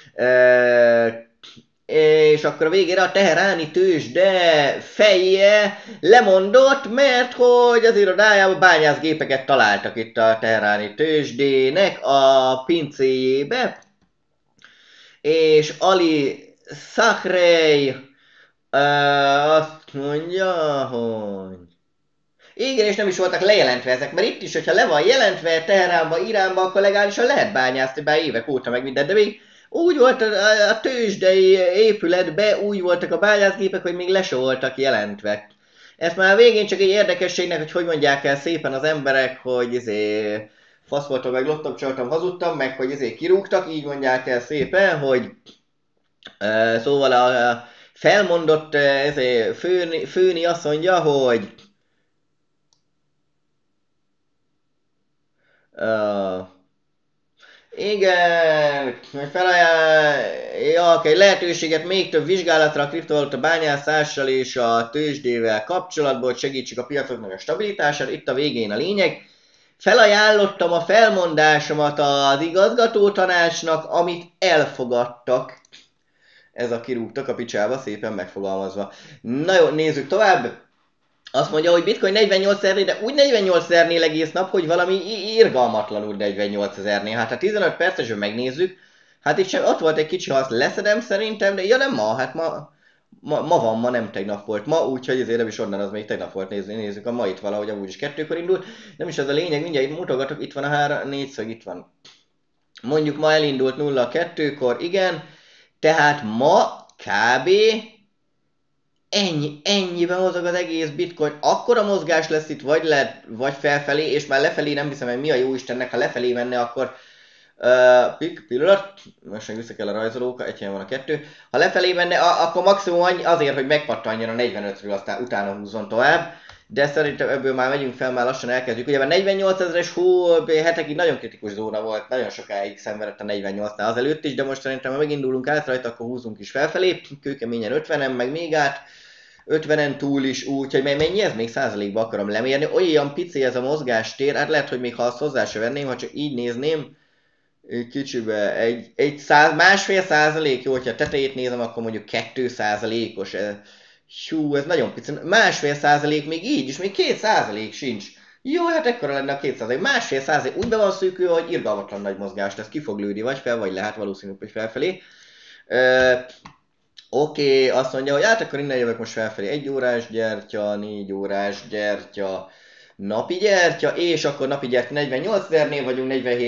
És akkor a végére a teheráni tőzsde feje lemondott, mert hogy az irodájában bányászgépeket találtak itt a teheráni tőzsdének a pincéjébe, és Ali Szakrej azt mondja, hogy igen, és nem is voltak lejelentve ezek, mert itt is, hogyha le van jelentve Teheránba, Iránba, akkor legálisan lehet bányászni, bár évek óta meg minden, de még úgy volt a tőzsdei épületben, úgy voltak a bányászgépek, hogy még le se voltak jelentve. Ezt már a végén csak egy érdekességnek, hogy mondják el szépen az emberek, hogy fasz voltam, meg lottam, csaltam, hazudtam, meg hogy kirúgtak, így mondják el szépen, hogy szóval a felmondott főni azt mondja, hogy igen, felajánlja lehetőséget még több vizsgálatra a kriptovaluta bányászással és a tőzsdével kapcsolatban, hogy segítsük a piacoknak a stabilitását. Itt a végén a lényeg. Felajánlottam a felmondásomat az igazgatótanácsnak, amit elfogadtak. Ez a kirúgtak a picsába, szépen megfogalmazva. Na jó, nézzük tovább. Azt mondja, hogy bitcoin 48 000-nél, de úgy 48 000-nél egész nap, hogy valami irgalmatlanul 48 000-nél. Hát ha 15 percesben megnézzük, hát itt sem, ott volt egy kicsi, ha azt leszedem szerintem, de ja nem ma, hát ma van, ma nem tegnap volt ma, úgyhogy ezért nem is onnan, az még tegnap volt, nézzük a ma itt valahogy, amúgy is 2-kor indult. Nem is az a lényeg, mindjárt itt mutogatok, itt van a 4 szög, itt van. Mondjuk ma elindult 0-2-kor, igen, tehát ma kb. Ennyiben mozog az egész bitcoin. Akkora mozgás lesz itt, vagy felfelé, és már lefelé nem hiszem, hogy mi a jó Istennek, ha lefelé menne, akkor pillanat, most meg vissza kell a rajzolóka, egy helyen van a 2. Ha lefelé menne, akkor maximum azért, hogy megpattanjon a 45-ről, aztán utána húzzon tovább. De szerintem ebből már megyünk fel, már lassan elkezdjük. Ugye már 48 000-es hetekig nagyon kritikus zóna volt, nagyon sokáig szenvedett a 48-nál azelőtt is, de most szerintem ha megindulunk át rajta, akkor húzunk is felfelé, kőkeményen 50-en, meg még át. 50-en túl is úgy, hogy mennyi ez? Még százalékba akarom lemérni. Olyan pici ez a mozgástér, hát lehet, hogy még ha azt hozzá se venném, ha csak így nézném, kicsibe, másfél százalék, jó, hogyha tetejét nézem, akkor mondjuk 2%-os. Hú, ez nagyon pici. Másfél százalék még így is, még 2% sincs. Jó, hát ekkora lenne a 2%. Másfél százalék úgy be van szűkülve, hogy irgalmatlan nagy mozgás lesz, ki fog lőni, vagy fel, vagy lehet valószínűleg, hogy felfelé. Oké, azt mondja, hogy hát akkor innen jövök most felfelé 1 órás gyertya, 4 órás gyertya, napi gyertya, és akkor napi gyertya 48 000-nél vagyunk,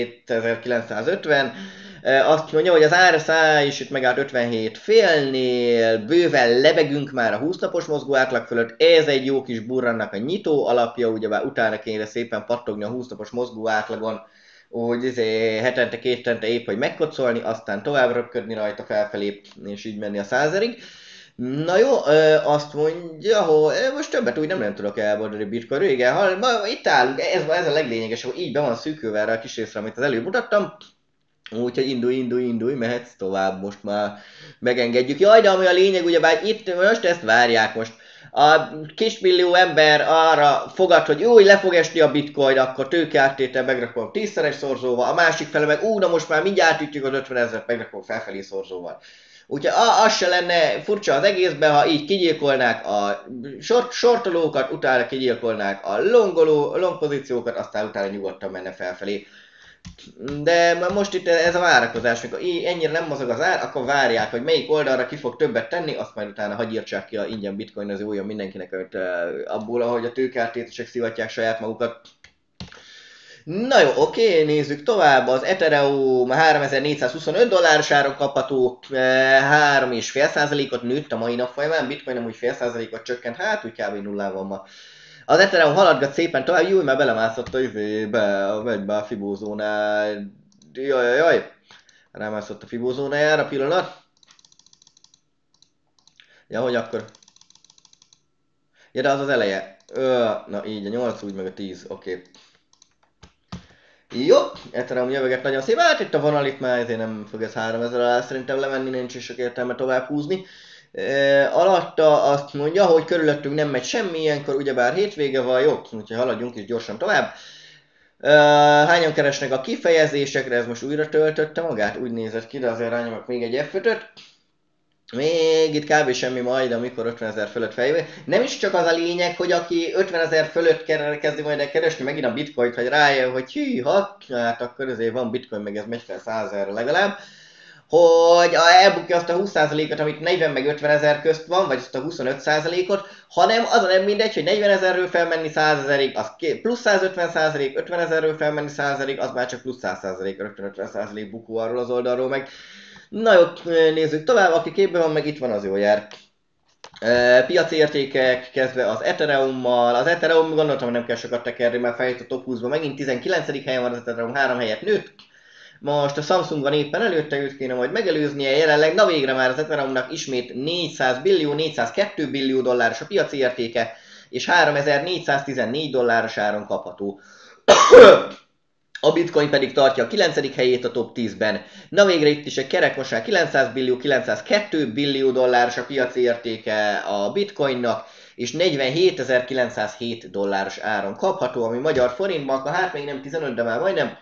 47 950. Azt mondja, hogy az RSI is itt megállt 57 félnél, bőven lebegünk már a 20 napos mozgó átlag fölött, ez egy jó kis burrannak a nyitó alapja, ugyebár utána kéne szépen pattogni a 20 napos mozgó átlagon, úgy hetente, 2 hetente épp, hogy megkocolni, aztán tovább röpködni rajta felfelé, és így menni a 100-erig. Na jó, azt mondja, hogy most többet úgy nem tudok elmondani bitcoinról, igen, itt állunk, ez a leglényegesebb, hogy így be van szűkülve erre a kis részre, amit az előbb mutattam. Úgyhogy indulj, mehetsz tovább, most már megengedjük. Jaj, de ami a lényeg, ugyebár itt most ezt várják most. A kismillió ember arra fogad, hogy úgy le fog esni a bitcoin, akkor tőkeáttétel megrakom 10-szeres szorzóval, a másik fele meg na most már mindjárt ütjük az 50 000-et, megrakom felfelé szorzóval. Úgyhogy az se lenne furcsa az egészben, ha így kigyilkolnák a sortolókat, utána kigyilkolnák a long pozíciókat, aztán utána nyugodtan menne felfelé. De most itt ez a várakozás, mikor ennyire nem mozog az ár, akkor várják, hogy melyik oldalra ki fog többet tenni, azt majd utána hagyírtsák ki a ingyen bitcoin, az újra mindenkinek, amit abból, ahogy a tőkeáttétesek szivatják saját magukat. Na jó, oké, nézzük tovább. Az Ethereum 3425 dolláros áron kapható, 3,5%-ot nőtt a mai nap folyamán, Bitcoin nem úgy fél százalékot csökkent, hát úgy kb. Nullán van ma. Az Ethereum haladgat szépen tovább, jó, már belemászott a Fibó zónál. Jaj. Rámászott a Fibó zónájára, pillanat. Ja, hogy akkor? Ja, de az az eleje. Na így, a 8 úgy, meg a 10, oké. Jó, Ethereum jöveget nagyon szép. Hát itt a vonal itt már ezért nem fog ez 3000 alá szerintem lemenni, nincs is sok értelme tovább húzni. Alatta azt mondja, hogy körülöttünk nem megy semmi, ilyenkor ugyebár hétvége van, jó, úgyhogy haladjunk is gyorsan tovább. Hányan keresnek a kifejezésekre, ez most újra töltötte magát, úgy nézett ki, de azért rányomok még egy F5-öt. Még itt kb. Semmi majd, amikor 50 000 fölött feljön. Nem is csak az a lényeg, hogy aki 50 000 fölött kezdi majd el keresni megint a bitcoint, hogy rájön, hogy hűha, hát akkor azért van bitcoin, meg ez megy fel 100 000-re legalább, hogy elbukja azt a 20%-ot, amit 40 meg 50 000 közt van, vagy azt a 25%-ot, hanem az nem mindegy, hogy 40 000-ről felmenni 100 000-ig, az plusz 150%, 50 000-ről felmenni 100 000-ig, az már csak plusz 100%, 50-50% bukó arról az oldalról meg. Na jó, nézzük tovább, aki képben van, meg itt van az jó jár. Piaci értékek, kezdve az Ethereummal. Az Ethereum, gondoltam, hogy nem kell sokat tekerni, már feljött a top 20-ba, megint 19. helyen van az Ethereum, 3 helyet nőtt. Most a Samsung van éppen előtte, őt kéne majd megelőznie, jelenleg, na végre már az Ethereumnak ismét 402 billió dolláros a piaci értéke, és 3414 dolláros áron kapható. A Bitcoin pedig tartja a 9. helyét a top 10-ben. Na végre itt is egy kerekmosság, 902 billió dolláros a piaci értéke a Bitcoinnak, és 47.907 dolláros áron kapható, ami magyar forintban, akkor hát még nem 15, de már majdnem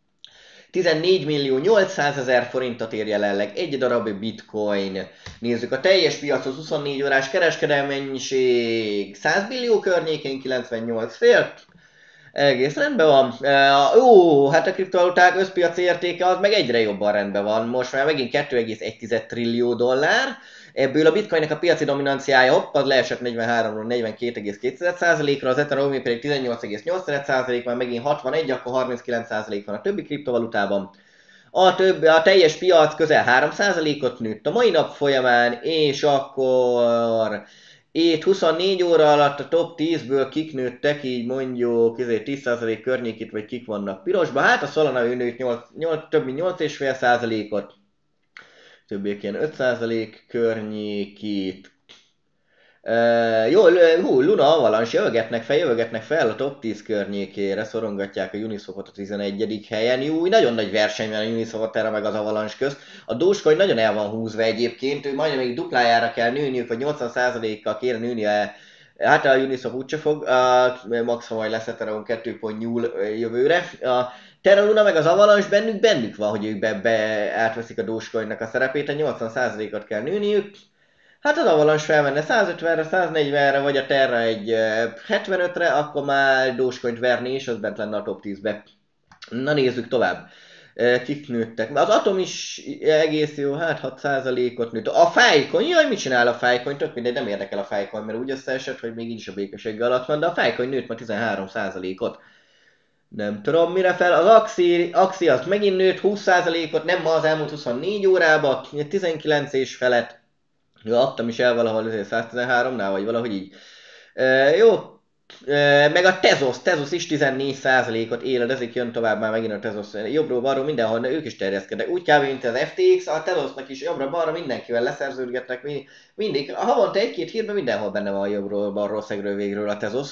14.800.000 forintot ér jelenleg egy darab bitcoin. Nézzük a teljes piacot, 24 órás kereskedelmennyiség, 100 billió környékén, 98 fél. Egész rendben van. Hát a kriptovaluták összpiaci értéke az meg egyre jobban rendben van. Most már megint 2,1 trillió dollár. Ebből a bitcoinnek a piaci dominanciája hopp, az leesett 43-ról 42,2%-ra, az Ethereum pedig 18,8%, már megint 61, akkor 39% van a többi kriptovalutában. A teljes piac közel 3%-ot nőtt a mai nap folyamán, és akkor itt 24 óra alatt a top 10-ből kik nőttek, így mondjuk 10% környékét, vagy kik vannak pirosba. Hát a Solana ő nőtt több mint 8,5%-ot. Többiek ilyen 5% környékét. Jó, Luna Avalanche jövegetnek fel a top 10 környékére, szorongatják a Uniswapot a 11. helyen. Jó, nagyon nagy verseny van a Uniswap Terra meg az Avalanche közt. A Dogecoin nagyon el van húzva egyébként, ő majdnem még duplájára kell nőniük, vagy 80%-kal kéne nőnie. Hát a Uniswap úgyse fog, maximum majd lesz Ethereum 2.0 jövőre. A Terra Luna meg az Avalanche bennük van, hogy ők átveszik a Dogecoinnak a szerepét, a 80%-ot kell nőniük. Hát az Avalanche felmenne 150-re, 140-re, vagy a Terra egy 75-re, akkor már Dogecoint verni, és az bent lenne a top 10-be. Na nézzük tovább. Kik nőttek? Az Atom is egész jó, hát 6%-ot nőtt. A Filecoin, jaj, mit csinál a Filecoin? Tök mindegy, nem érdekel a Filecoin, mert úgy összeesett, hogy még így is a békessége alatt van, de a Filecoin nőtt ma 13%-ot. Nem tudom mire fel, az Axie az megint nőtt 20%-ot, nem ma az elmúlt 24 órában, 19 és felett. Jó, adtam is el valahol 113-nál, vagy valahogy így. Jó, meg a Tezos is 14%-ot él, ezért jön tovább már megint a Tezos. Jobbról-balról mindenhol, ők is terjeszkednek. Úgy kb. Mint az FTX, a Tezosnak is jobbra-balra mindenkivel leszerződgetnek, mindig. Havonta egy-két hírben mindenhol benne van a jobbról-balról, szegről végről a Tezos.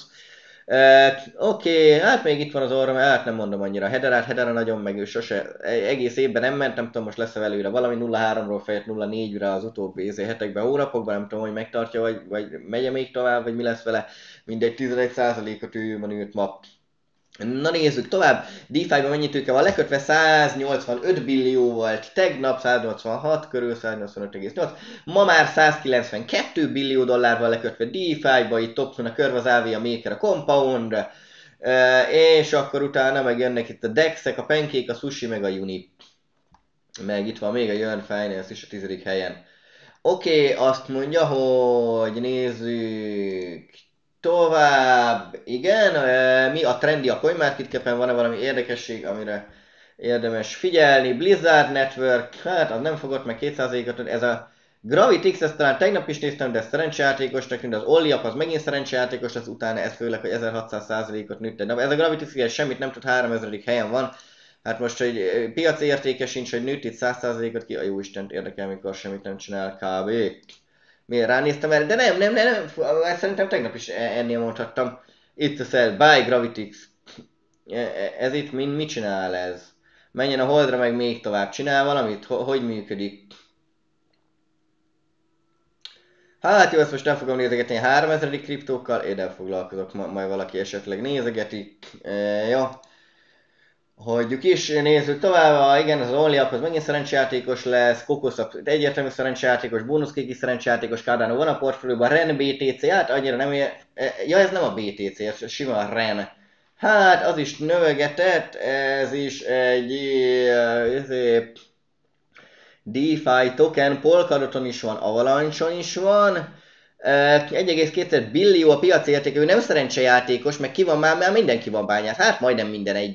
Oké, hát még itt van az orrom, hát nem mondom annyira. Hedera nagyon meg ő sose, egész évben nem ment, nem tudom most lesz-e velőle valami 0,3-ról fejött 0,4-re az utóbbi hetekben, hónapokban, nem tudom, hogy megtartja, vagy megye még tovább, vagy mi lesz vele. Mindegy 11%-ot ő ma nőtt ma. Na nézzük tovább, DeFi-ban mennyi tőke van lekötve, 185 billió volt tegnap, 186 körül, 185,8, ma már 192 billió dollár van lekötve DeFi-ba, itt top van a körv, az AV, a Maker, a Compound, és akkor utána megjönnek itt a DEX-ek, a Pancake, a Sushi, meg a Uni. Meg itt van még a Yearn Finance is a 10. helyen. Oké, azt mondja, hogy nézzük tovább. Igen, mi a trendi a CoinMarketCap-en? Van-e valami érdekesség, amire érdemes figyelni? Blizzard Network, hát az nem fogott meg 2%-ot, ez a Gravitix, ezt talán tegnap is néztem, de ez szerencsejátékosnak tűnt, az Olliap az megint szerencsejátékos, az utána ez főleg, hogy 1600%-ot nőtt. De ez a Gravitix igen semmit nem tud, 3000. helyen van. Hát most, hogy piaci értéke sincs, hogy nőtt itt 100%-ot ki, a jó Istent érdekel, mikor semmit nem csinál kb. Miért ránéztem erre? De nem, szerintem tegnap is ennél mondhattam. Itt a sell, buy Gravitix. Ez itt mit csinál ez? Menjen a holdra, meg még tovább. Csinál valamit? Hogy működik? Hát jó, ezt most nem fogom nézegetni 3000. kriptókkal, én nem foglalkozok, majd valaki esetleg nézegeti. Jó. Hagyjuk is, nézzük tovább, igen, az OnlyUp az megint szerencsejátékos lesz, Kokosz egyértelmű szerencsejátékos, Bónuszkék is szerencsejátékos, Cardano van a portfólióban, Ren BTC, hát annyira nem ja ez nem a BTC, ez sima Ren. Hát az is növegetett, ez is egy DeFi token, Polkadoton is van, Avalanche-on is van. 1,2 billió a piaci értéke, ő nem szerencsejátékos, meg ki van már mindenki van bányász, hát majdnem minden egy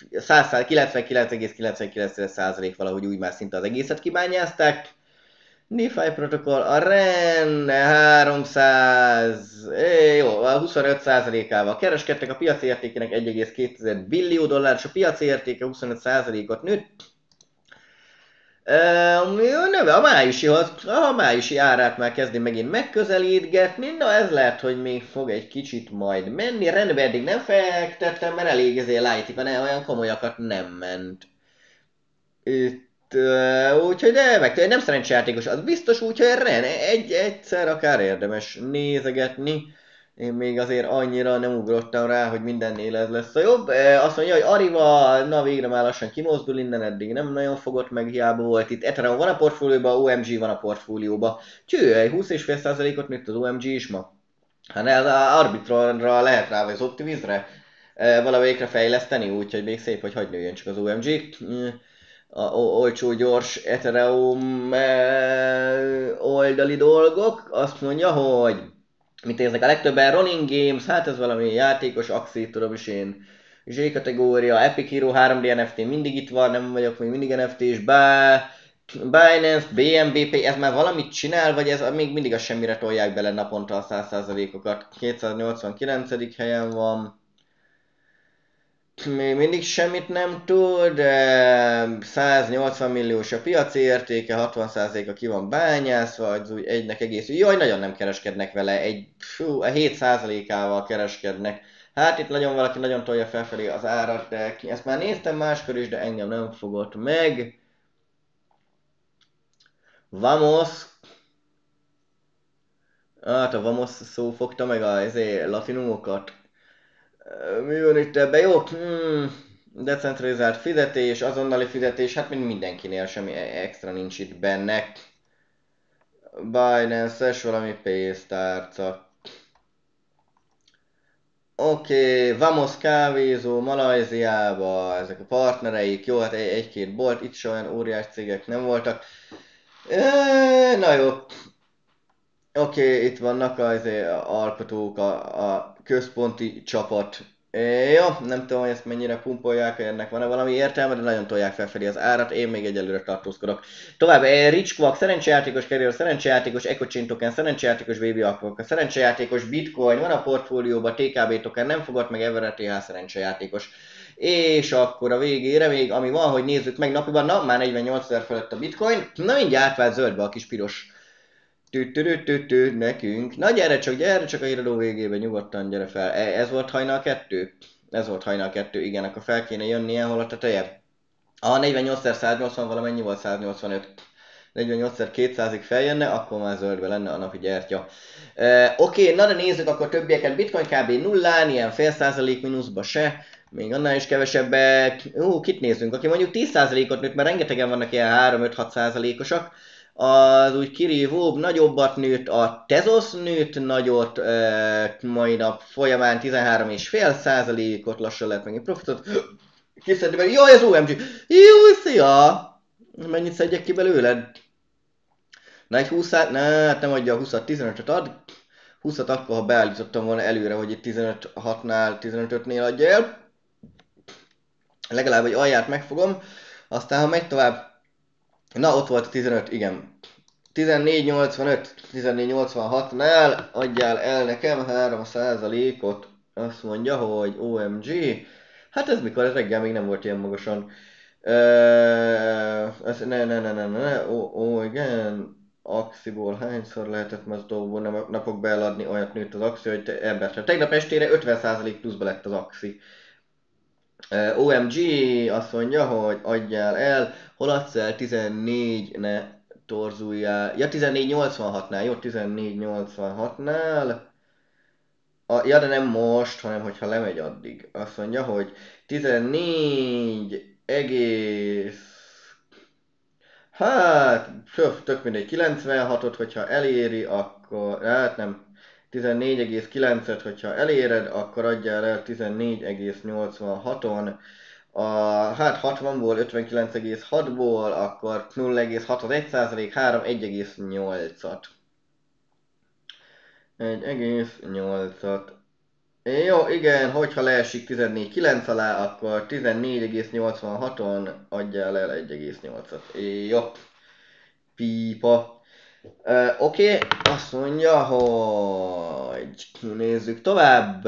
99,99% valahogy úgy már szinte az egészet kibányázták. DeFi protokoll, a REN 300, jó, 25%-ával kereskedtek, a piaci értékének 1,2 billió dollár, és a piaci értéke 25%-ot nőtt. Növe a májusi árát már kezdi megint megközelítgetni, na ez lehet, hogy még fog egy kicsit majd menni, rendben eddig nem fektettem, mert elég light van, olyan komolyakat nem ment. Itt, úgyhogy de meg nem szerencsejátékos, az biztos, úgyhogy egyszer akár érdemes nézegetni. Én még azért annyira nem ugrottam rá, hogy mindennél ez lesz a jobb. Azt mondja, hogy Ariva, na végre már lassan kimozdul innen, eddig nem nagyon fogott meg, hiába volt itt. Ethereum van a portfólióban, OMG van a portfólióban. Cső, 20,5%-ot nőtt az OMG is ma. Hát ez az Arbitronra lehet rá, vagy az Optimizre valamelyikre fejleszteni, úgyhogy még szép, hogy hagy nőjön csak az OMG. A olcsó, gyors Ethereum oldali dolgok. Azt mondja, hogy mit érzek a legtöbben, Running Games, hát ez valami játékos axi, tudom is én. Z-kategória, Epic Hero 3D NFT mindig itt van, nem vagyok még mindig NFT-s, Binance, BNBP, ez már valamit csinál, vagy ez még mindig a semmire tolják bele naponta a 100%-okat. 289. helyen van. Még mindig semmit nem tud, 180 milliós a piaci értéke, 60%-a ki van bányászva, az úgy egynek egész, jaj, nagyon nem kereskednek vele, 7%-ával kereskednek. Hát itt valaki nagyon tolja felfelé az árat, de ezt már néztem máskor is, de engem nem fogott meg. Vamos! Hát a Vamos szó fogta meg a latinumokat. Mi van itt ebben? Jó, decentralizált fizetés, azonnali fizetés, hát mint mindenkinél semmi extra nincs itt benne. Binance-es valami pénztárca. Oké, Vamos kávézó, Malajziába, ezek a partnereik, jó, hát egy-két bolt, itt se olyan óriás cégek nem voltak. Na jó. Oké, itt vannak az alkotók, a központi csapat. Jó, nem tudom, hogy ezt mennyire pumpolják, ennek van-e valami értelme, de nagyon tolják felfelé az árat, én még egyelőre tartózkodok. Tovább, Rich Quack, szerencsejátékos Carrier, szerencsejátékos EcoChain token, szerencsejátékos Baby Aqua, szerencsejátékos Bitcoin, van a portfólióban, TKB token, nem fogott meg EverTH szerencsejátékos. És akkor a végére még, ami van, hogy nézzük meg napiban, na már 48 000 felett a Bitcoin, na mindjárt átvált zöldbe a kis piros. Nekünk. Na gyere csak a híradó végébe, nyugodtan gyere fel. Ez volt hajnal 2? Ez volt hajnal 2, igen, akkor fel kéne jönni hol a teteje. A 48x180 valamennyi volt, 185. 48x200-ig feljönne, akkor már zöldbe lenne a napi gyertya. Oké, na de nézzük akkor többieket. Bitcoin kb. 0, ilyen fél százalék mínuszba se. Még annál is kevesebbek. Kit nézzünk? Aki mondjuk 10%-ot nőtt, mert rengetegen vannak ilyen 3-5-6%-osak. Az úgy kirívóbb, nagyobbat nőtt, a Tezos nőtt nagyot, mai nap folyamán 13,5%-ot, lassan lehet megint profitot kiszedni, mert jaj, az OMG! Jó, szia! Mennyit szedjek ki belőled? Na egy 20-át, nem adja a 20-at, 15-öt ad. 20-at akkor, ha beállítottam volna előre, hogy itt 15-6-nál, 15-5-nél adja el. Legalább egy alját megfogom. Aztán ha megy tovább, na ott volt a 15, igen. 14,86-nál adjál el nekem 3%-ot. Azt mondja, hogy OMG. Hát ez mikor? Ez reggel még nem volt ilyen magasan. Igen. Axiból hányszor lehetett Mazdóból napokba eladni, olyat nőtt az Axi, hogy ebben. Tegnap estére 50% pluszba lett az Axi. OMG azt mondja, hogy adjál el, hol adsz el 14, ne torzuljál, ja 14,86-nál, jó 14,86-nál, ja de nem most, hanem hogyha lemegy addig. Azt mondja, hogy 14 egész, hát tök mindegy, 96-ot, hogyha eléri, akkor, hát nem, 14,9-et, hogyha eléred, akkor adjál el 14,86-on. Hát 60-ból, 59,6-ból, akkor 0,6 az 1%, 3, 1,8-at. 1,8-at. Jó, igen, hogyha leesik 14,9 alá, akkor 14,86-on adjál el 1,8-at. Jó. Pípa. Oké, azt mondja, hogy nézzük tovább.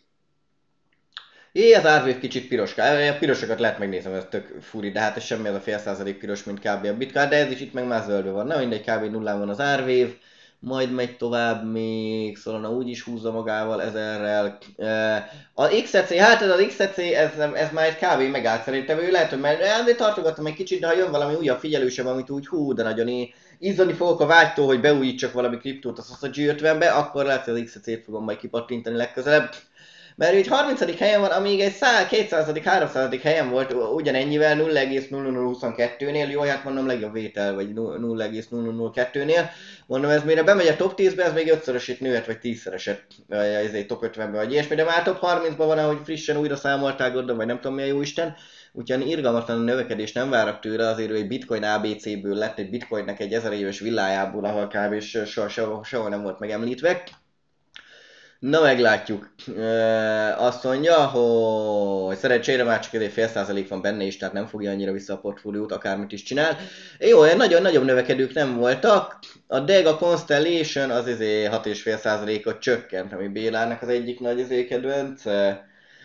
Az árvév kicsit piroska. A pirosokat lehet megnézni, ez tök furi, de hát ez semmi, az a fél százalék piros, mint kb. A Bitcoin, de ez is itt meg már zöldben van. Na mindegy, kb. Nullán van az árvév, majd megy tovább még, Solana úgy is húzza magával 1000-rel. A XEC, hát ez az XEC, ez már egy kb. Megállt szerintem, ő lehet, hogy már azért tartogattam egy kicsit, de ha jön valami újabb figyelősebb, amit úgy de nagyon izzani fogok a vágytól, hogy beújítsak valami kriptót a G50-be, akkor lehet, hogy az XEC-t fogom majd kipattintani legközelebb. Mert így 30. helyen van, amíg egy 200. 300. helyen volt ugyanennyivel 0,0022-nél, jó, hát mondom legjobb vétel, vagy 0,0002-nél. Mondom, ez mire bemegy a top 10-be, ez még 5-szörösét nőhet, vagy 10-szereset, ezért top 50-be, vagy ilyesmi, de már top 30-ban van, ahogy frissen újra számolták oda, vagy nem tudom mi a jó Isten. Úgyhogy irgalmatlan növekedés nem várak tőle, azért egy bitcoin ABC-ből lett egy bitcoinnek egy 1000 éves villájából, ahol kb. Sehol nem volt megemlítve. Na meglátjuk. Azt mondja, hogy szerencsére már csak egy fél százalék van benne is, tehát nem fogja annyira vissza a portfóliót, akármit is csinál. Jó, nagyon nagyobb növekedők nem voltak. A DEG, a Constellation az 6,5%-ot csökkent, ami Bélának az egyik nagy kedvence.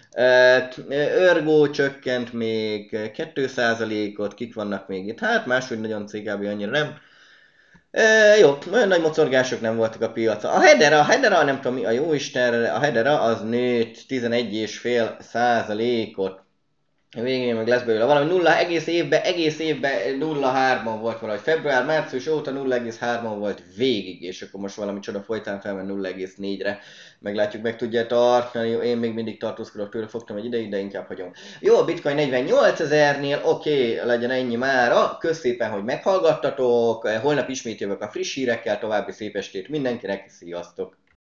Ergo csökkent még 2%-ot, kik vannak még itt? Hát máshogy nagyon cégában annyira nem. Jó, olyan nagy mocorgások nem voltak a piacon. A Hedera, nem tudom mi a jó Istenre, a Hedera az nőtt 11,5%-ot. Végén meg lesz belőle valami egész évben 0,3-on volt valahogy. Február-március óta 0,3-on volt végig, és akkor most valami csoda folytán felment 0,4-re. Meglátjuk, meg tudja tartani. Én még mindig tartózkodok tőle, fogtam egy ideig, de inkább hagyom. Jó, a Bitcoin 48 000-nél, oké, legyen ennyi mára. Kösz szépen, hogy meghallgattatok. Holnap ismét jövök a friss hírekkel, további szép estét mindenkinek, sziasztok!